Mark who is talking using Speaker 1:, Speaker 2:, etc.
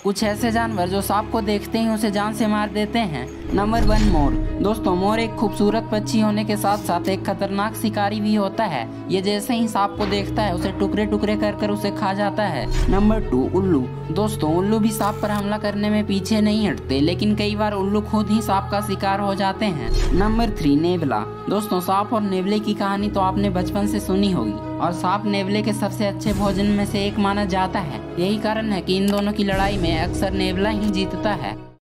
Speaker 1: कुछ ऐसे जानवर जो सांप को देखते ही उसे जान से मार देते हैं। नंबर 1 मोर। दोस्तों मोर एक खूबसूरत पक्षी होने के साथ साथ एक खतरनाक शिकारी भी होता है। ये जैसे ही सांप को देखता है उसे टुकड़े टुकड़े कर उसे खा जाता है। नंबर 2 उल्लू। दोस्तों उल्लू भी सांप पर हमला करने में पीछे नहीं हटते, लेकिन कई बार उल्लू खुद ही सांप का शिकार हो जाते हैं। नंबर 3 नेवला। दोस्तों सांप और नेवले की कहानी तो आपने बचपन से सुनी होगी और सांप नेवले के सबसे अच्छे भोजन में से एक माना जाता है। यही कारण है कि इन दोनों की लड़ाई में अक्सर नेवला ही जीतता है।